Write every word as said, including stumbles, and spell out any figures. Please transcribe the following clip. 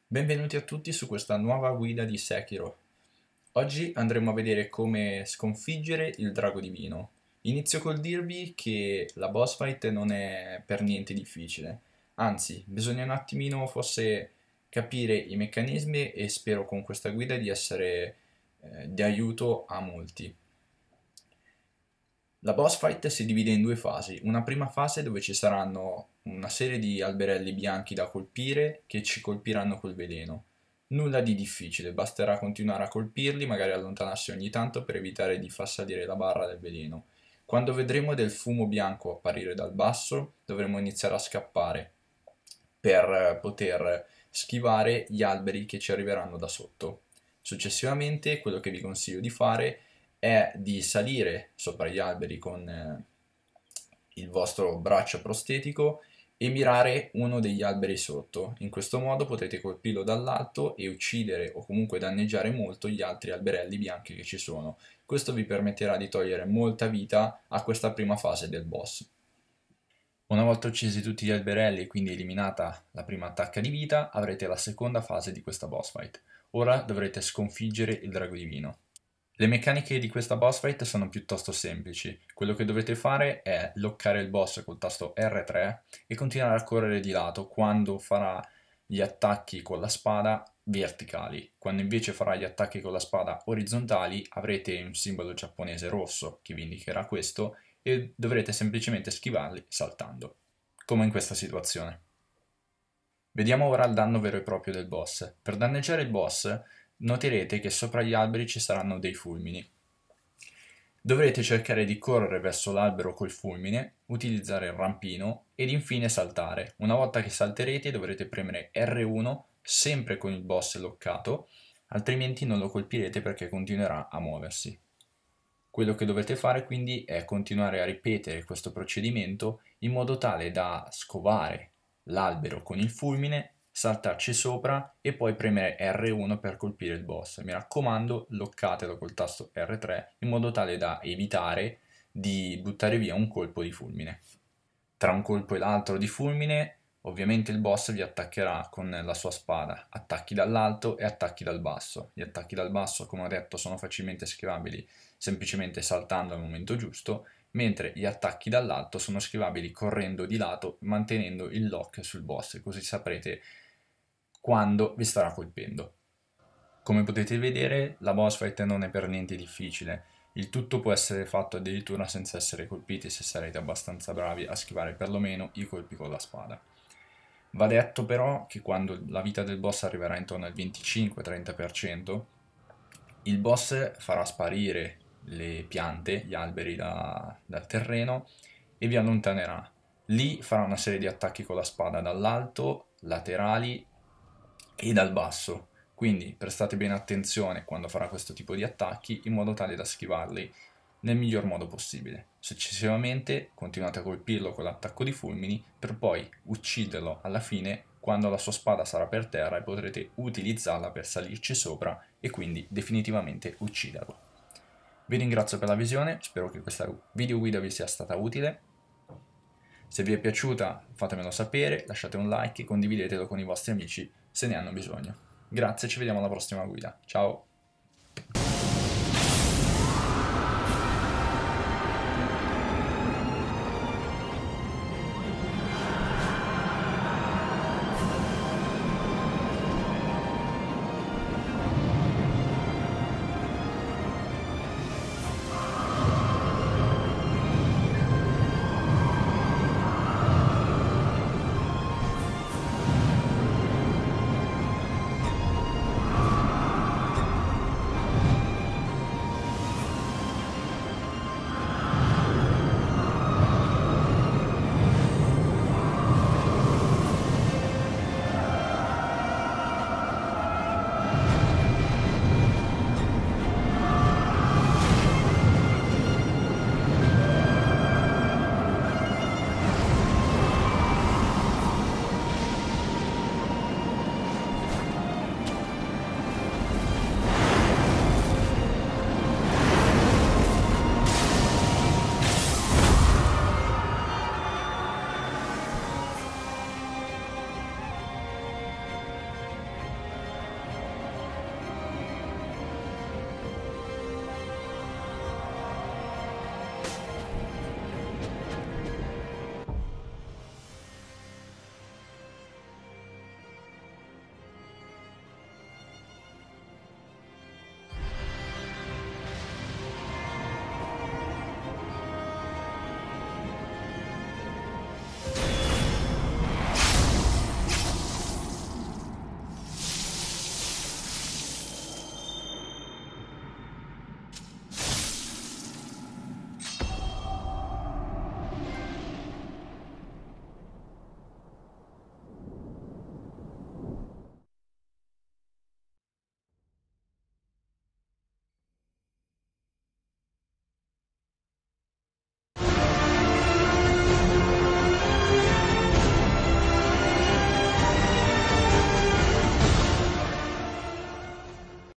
Benvenuti a tutti su questa nuova guida di Sekiro. Oggi andremo a vedere come sconfiggere il drago divino. Inizio col dirvi che la boss fight non è per niente difficile, anzi, bisogna un attimino forse capire i meccanismi e spero con questa guida di essere eh, di aiuto a molti. La boss fight si divide in due fasi, una prima fase dove ci saranno una serie di alberelli bianchi da colpire che ci colpiranno col veleno. Nulla di difficile, basterà continuare a colpirli, magari allontanarsi ogni tanto per evitare di far salire la barra del veleno. Quando vedremo del fumo bianco apparire dal basso, dovremo iniziare a scappare per poter schivare gli alberi che ci arriveranno da sotto. Successivamente, quello che vi consiglio di fare è di salire sopra gli alberi con eh, il vostro braccio prostetico e mirare uno degli alberi sotto. In questo modo potrete colpirlo dall'alto e uccidere o comunque danneggiare molto gli altri alberelli bianchi che ci sono. Questo vi permetterà di togliere molta vita a questa prima fase del boss. Una volta uccisi tutti gli alberelli e quindi eliminata la prima attacca di vita, avrete la seconda fase di questa boss fight. Ora dovrete sconfiggere il drago divino. Le meccaniche di questa boss fight sono piuttosto semplici. Quello che dovete fare è loccare il boss col tasto erre tre e continuare a correre di lato quando farà gli attacchi con la spada verticali. Quando invece farà gli attacchi con la spada orizzontali avrete un simbolo giapponese rosso che vi indicherà questo e dovrete semplicemente schivarli saltando, come in questa situazione. Vediamo ora il danno vero e proprio del boss. Per danneggiare il boss noterete che sopra gli alberi ci saranno dei fulmini. Dovrete cercare di correre verso l'albero col fulmine, utilizzare il rampino ed infine saltare. Una volta che salterete dovrete premere erre uno sempre con il boss loccato, altrimenti non lo colpirete perché continuerà a muoversi. Quello che dovete fare quindi è continuare a ripetere questo procedimento in modo tale da scovare l'albero con il fulmine, saltarci sopra e poi premere erre uno per colpire il boss. Mi raccomando, loccatelo col tasto erre tre in modo tale da evitare di buttare via un colpo di fulmine. Tra un colpo e l'altro di fulmine, ovviamente il boss vi attaccherà con la sua spada, attacchi dall'alto e attacchi dal basso. Gli attacchi dal basso, come ho detto, sono facilmente schivabili semplicemente saltando al momento giusto, mentre gli attacchi dall'alto sono schivabili correndo di lato, mantenendo il lock sul boss, così saprete quando vi starà colpendo. Come potete vedere, la boss fight non è per niente difficile. Il tutto può essere fatto addirittura senza essere colpiti se sarete abbastanza bravi a schivare perlomeno i colpi con la spada. Va detto però che quando la vita del boss arriverà intorno al venticinque trenta per cento, il boss farà sparire le piante, gli alberi da, dal terreno e vi allontanerà. Lì farà una serie di attacchi con la spada dall'alto, laterali e dal basso. Quindi prestate bene attenzione quando farà questo tipo di attacchi in modo tale da schivarli nel miglior modo possibile. Successivamente continuate a colpirlo con l'attacco di fulmini per poi ucciderlo alla fine quando la sua spada sarà per terra e potrete utilizzarla per salirci sopra e quindi definitivamente ucciderlo. Vi ringrazio per la visione, spero che questa video guida vi sia stata utile. Se vi è piaciuta fatemelo sapere, lasciate un like e condividetelo con i vostri amici se ne hanno bisogno. Grazie, ci vediamo alla prossima guida. Ciao!